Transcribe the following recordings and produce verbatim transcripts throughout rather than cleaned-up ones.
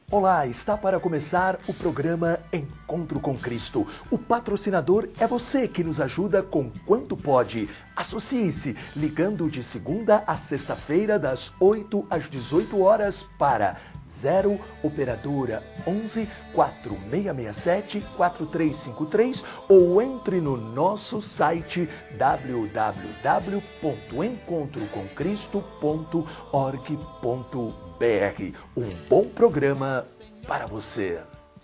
Olá, está para começar o programa Encontro com Cristo. O patrocinador é você que nos ajuda com quanto pode. Associe-se ligando de segunda a sexta-feira das oito às dezoito horas para zero operadora onze, quatro seis seis sete, quatro três cinco três ou entre no nosso site w w w ponto encontro com cristo ponto org ponto b r. Um bom programa para você.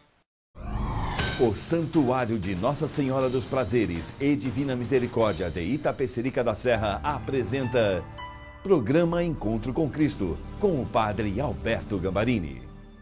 O Santuário de Nossa Senhora dos Prazeres e Divina Misericórdia de Itapecerica da Serra apresenta Programa Encontro com Cristo, com o Padre Alberto Gambarini.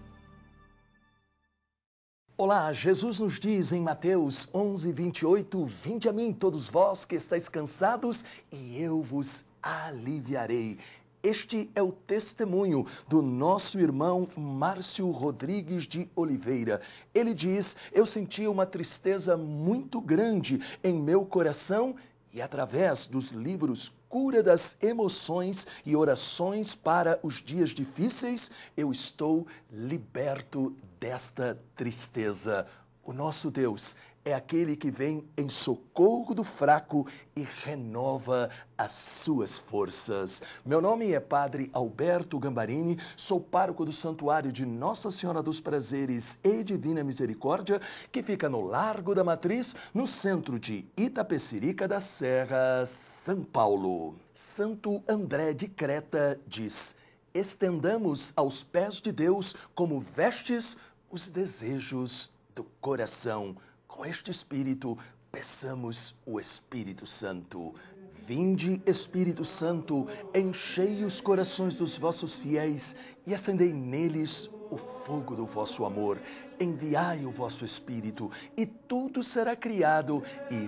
Olá, Jesus nos diz em Mateus onze, vinte e oito, vinde a mim todos vós que estáis cansados e eu vos aliviarei. Este é o testemunho do nosso irmão Márcio Rodrigues de Oliveira. Ele diz, eu senti uma tristeza muito grande em meu coração e através dos livros Cura das Emoções e Orações para os Dias Difíceis, eu estou liberto desta tristeza. O nosso Deus é aquele que vem em socorro do fraco e renova as suas forças. Meu nome é Padre Alberto Gambarini, sou pároco do Santuário de Nossa Senhora dos Prazeres e Divina Misericórdia, que fica no Largo da Matriz, no centro de Itapecerica da Serra, São Paulo. Santo André de Creta diz, estendamos aos pés de Deus como vestes os desejos do coração. Com este Espírito, peçamos o Espírito Santo. Vinde, Espírito Santo, enchei os corações dos vossos fiéis e acendei neles o fogo do vosso amor. Enviai o vosso Espírito e tudo será criado e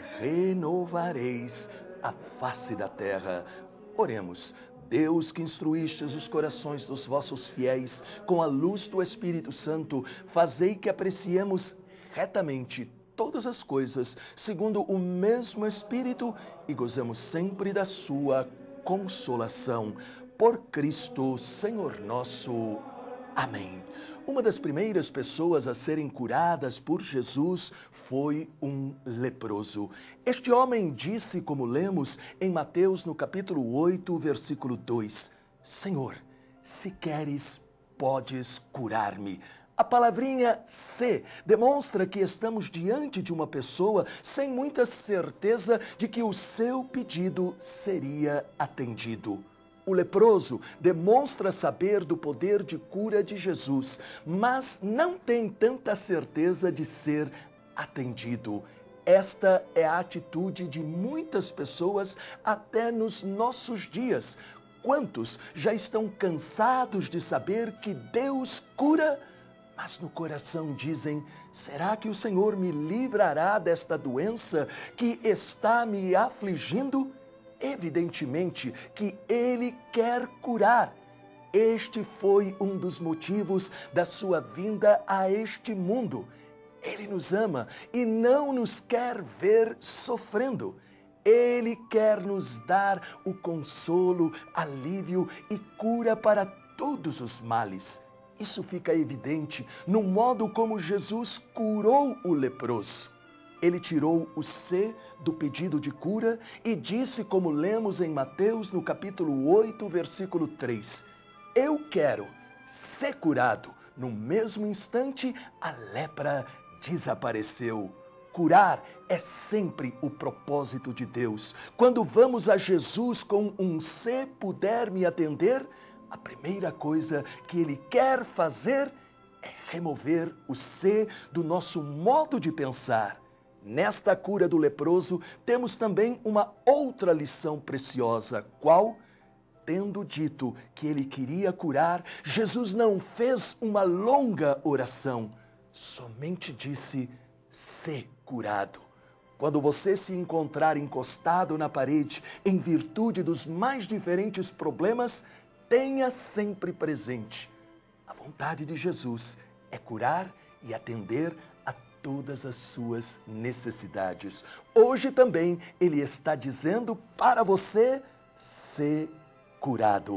renovareis a face da terra. Oremos. Deus que instruístes os corações dos vossos fiéis com a luz do Espírito Santo, fazei que apreciemos retamente todas as coisas, segundo o mesmo Espírito, e gozemos sempre da sua consolação. Por Cristo, Senhor nosso. Amém. Uma das primeiras pessoas a serem curadas por Jesus foi um leproso. Este homem disse, como lemos em Mateus no capítulo oito, versículo dois, Senhor, se queres, podes curar-me. A palavrinha se demonstra que estamos diante de uma pessoa sem muita certeza de que o seu pedido seria atendido. O leproso demonstra saber do poder de cura de Jesus, mas não tem tanta certeza de ser atendido. Esta é a atitude de muitas pessoas até nos nossos dias. Quantos já estão cansados de saber que Deus cura? Mas no coração dizem, será que o Senhor me livrará desta doença que está me afligindo? Evidentemente que Ele quer curar. Este foi um dos motivos da sua vinda a este mundo. Ele nos ama e não nos quer ver sofrendo. Ele quer nos dar o consolo, alívio e cura para todos os males. Isso fica evidente no modo como Jesus curou o leproso. Ele tirou o se do pedido de cura e disse, como lemos em Mateus no capítulo oito, versículo três, eu quero ser curado. No mesmo instante, a lepra desapareceu. Curar é sempre o propósito de Deus. Quando vamos a Jesus com um se puder me atender, a primeira coisa que Ele quer fazer é remover o se do nosso modo de pensar. Nesta cura do leproso, temos também uma outra lição preciosa, qual? Tendo dito que Ele queria curar, Jesus não fez uma longa oração, somente disse, "Sê curado". Quando você se encontrar encostado na parede, em virtude dos mais diferentes problemas, tenha sempre presente. A vontade de Jesus é curar e atender a todas as suas necessidades. Hoje também Ele está dizendo para você ser curado.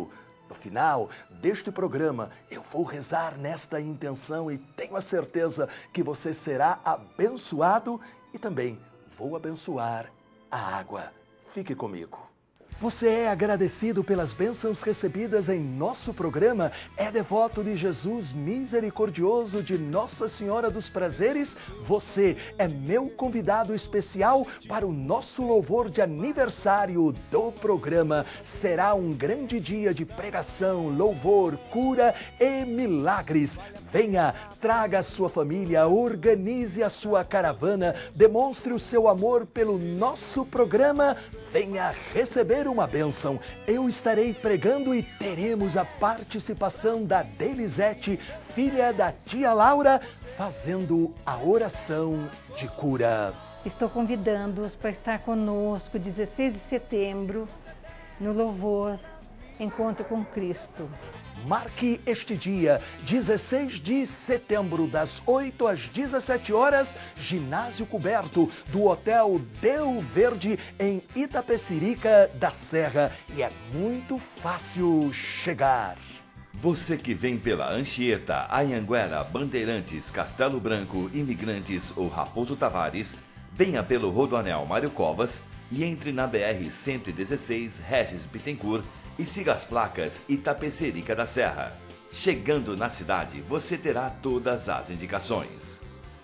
No final deste programa, eu vou rezar nesta intenção e tenho a certeza que você será abençoado e também vou abençoar a água. Fique comigo. Você é agradecido pelas bênçãos recebidas em nosso programa? É devoto de Jesus misericordioso de Nossa Senhora dos Prazeres? Você é meu convidado especial para o nosso louvor de aniversário do programa. Será um grande dia de pregação, louvor, cura e milagres. Venha, traga a sua família, organize a sua caravana, demonstre o seu amor pelo nosso programa. Venha receber uma bênção. Eu estarei pregando e teremos a participação da Delisete, filha da tia Laura, fazendo a oração de cura. Estou convidando-os para estar conosco dezesseis de setembro no louvor Encontro com Cristo. Marque este dia, dezesseis de setembro, das oito às dezessete horas, ginásio coberto do Hotel Deu Verde, em Itapecerica da Serra. E é muito fácil chegar. Você que vem pela Anchieta, Anhanguera, Bandeirantes, Castelo Branco, Imigrantes ou Raposo Tavares, venha pelo Rodoanel Mário Covas e entre na B R cento e dezesseis Regis Bittencourt e siga as placas Itapecerica da Serra. Chegando na cidade, você terá todas as indicações.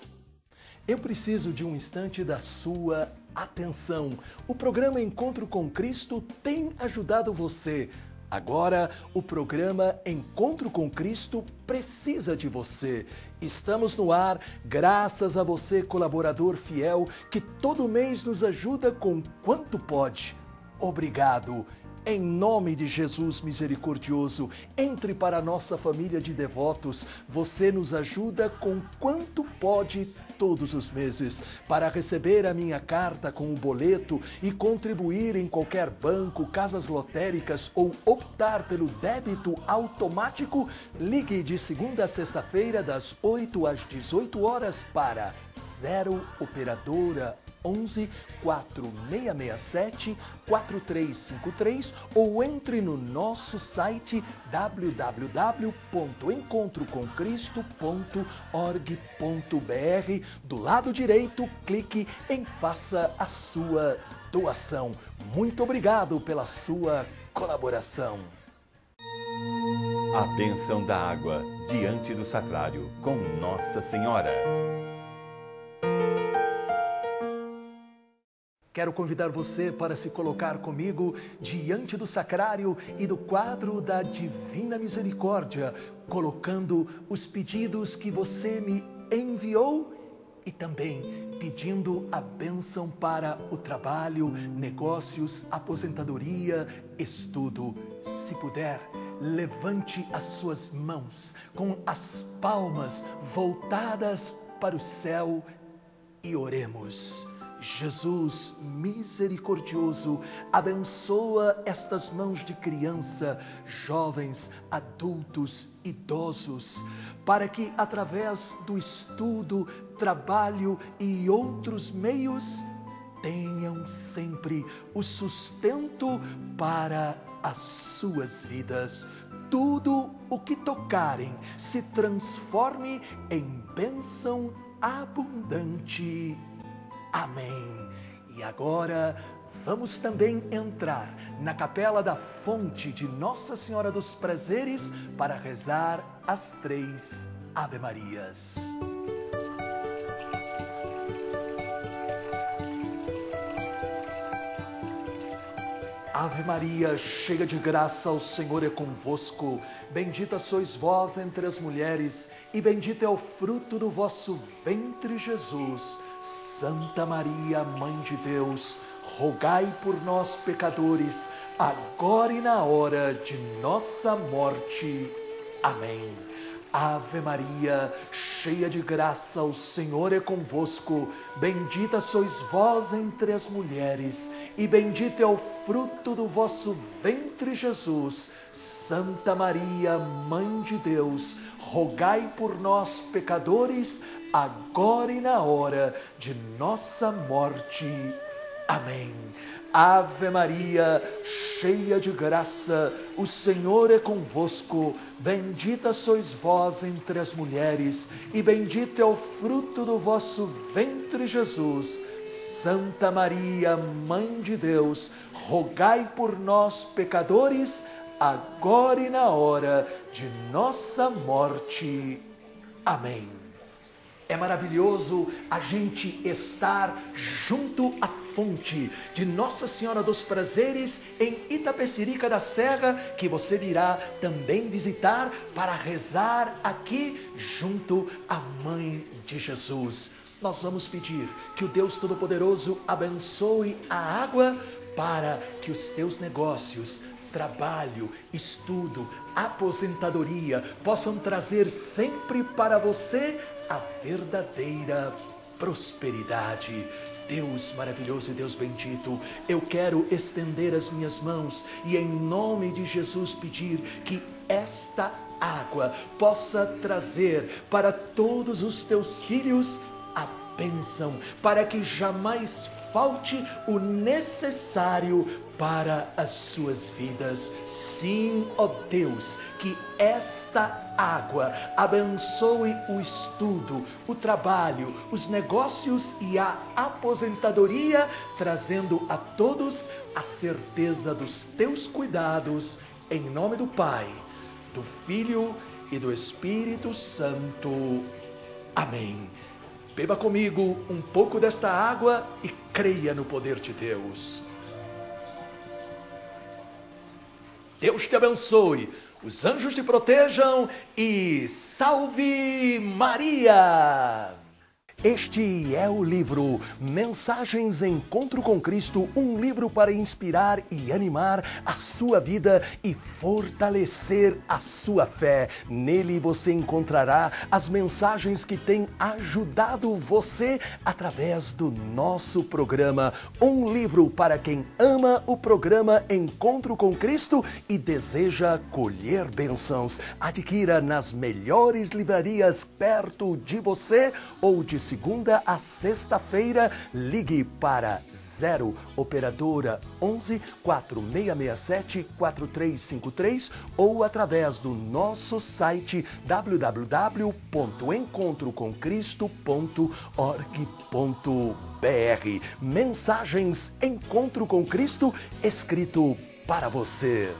Eu preciso de um instante da sua atenção. O programa Encontro com Cristo tem ajudado você. Agora, o programa Encontro com Cristo precisa de você. Estamos no ar graças a você, colaborador fiel, que todo mês nos ajuda com quanto pode. Obrigado. Em nome de Jesus misericordioso, entre para a nossa família de devotos. Você nos ajuda com quanto pode todos os meses. Para receber a minha carta com o boleto e contribuir em qualquer banco, casas lotéricas ou optar pelo débito automático, ligue de segunda a sexta-feira das oito às dezoito horas para zero operadora onze, quatro seis seis sete, quatro três cinco três ou entre no nosso site w w w ponto encontro com cristo ponto org ponto b r. Do lado direito, clique em Faça a sua doação. Muito obrigado pela sua colaboração. A bênção da água diante do sacrário com Nossa Senhora. Quero convidar você para se colocar comigo diante do sacrário e do quadro da Divina Misericórdia, colocando os pedidos que você me enviou e também pedindo a bênção para o trabalho, negócios, aposentadoria, estudo. Se puder, levante as suas mãos com as palmas voltadas para o céu e oremos. Jesus misericordioso, abençoa estas mãos de criança, jovens, adultos, idosos, para que através do estudo, trabalho e outros meios tenham sempre o sustento para as suas vidas. Tudo o que tocarem se transforme em bênção abundante. Amém. E agora vamos também entrar na capela da fonte de Nossa Senhora dos Prazeres para rezar as três Ave Marias. Ave Maria, cheia de graça, o Senhor é convosco. Bendita sois vós entre as mulheres, e bendito é o fruto do vosso ventre, Jesus. Santa Maria, Mãe de Deus, rogai por nós, pecadores, agora e na hora de nossa morte. Amém. Ave Maria, cheia de graça, o Senhor é convosco. Bendita sois vós entre as mulheres, e bendito é o fruto do vosso ventre, Jesus. Santa Maria, Mãe de Deus, rogai por nós, pecadores, agora e na hora de nossa morte. Amém. Ave Maria, cheia de graça, o Senhor é convosco. Bendita sois vós entre as mulheres, e bendito é o fruto do vosso ventre, Jesus. Santa Maria, Mãe de Deus, rogai por nós, pecadores, agora e na hora de nossa morte. Amém. É maravilhoso a gente estar junto à fonte de Nossa Senhora dos Prazeres em Itapecerica da Serra, que você virá também visitar para rezar aqui junto à Mãe de Jesus. Nós vamos pedir que o Deus Todo-Poderoso abençoe a água para que os teus negócios, trabalho, estudo, aposentadoria possam trazer sempre para você a verdadeira prosperidade. Deus maravilhoso e Deus bendito, eu quero estender as minhas mãos e em nome de Jesus pedir que esta água possa trazer para todos os teus filhos a bênção, para que jamais falte o necessário para as suas vidas. Sim, ó Deus, que esta água abençoe o estudo, o trabalho, os negócios e a aposentadoria, trazendo a todos a certeza dos teus cuidados, em nome do Pai, do Filho e do Espírito Santo. Amém. Beba comigo um pouco desta água e creia no poder de Deus. Deus te abençoe, os anjos te protejam e salve Maria! Este é o livro Mensagens Encontro com Cristo, um livro para inspirar e animar a sua vida e fortalecer a sua fé. Nele você encontrará as mensagens que têm ajudado você através do nosso programa. Um livro para quem ama o programa Encontro com Cristo e deseja colher bênçãos. Adquira nas melhores livrarias perto de você ou de segunda a sexta-feira. Ligue para zero operadora onze, quatro seis seis sete, quatro três cinco três ou através do nosso site w w w ponto encontro com cristo ponto org ponto b r. Mensagens Encontro com Cristo, escrito para você.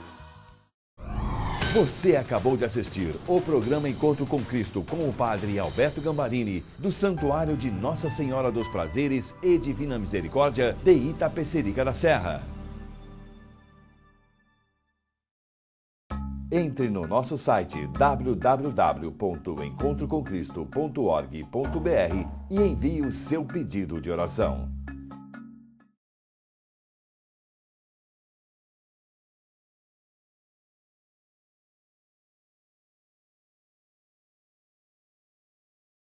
Você acabou de assistir o programa Encontro com Cristo com o Padre Alberto Gambarini, do Santuário de Nossa Senhora dos Prazeres e Divina Misericórdia de Itapecerica da Serra. Entre no nosso site w w w ponto encontro com cristo ponto org ponto b r e envie o seu pedido de oração.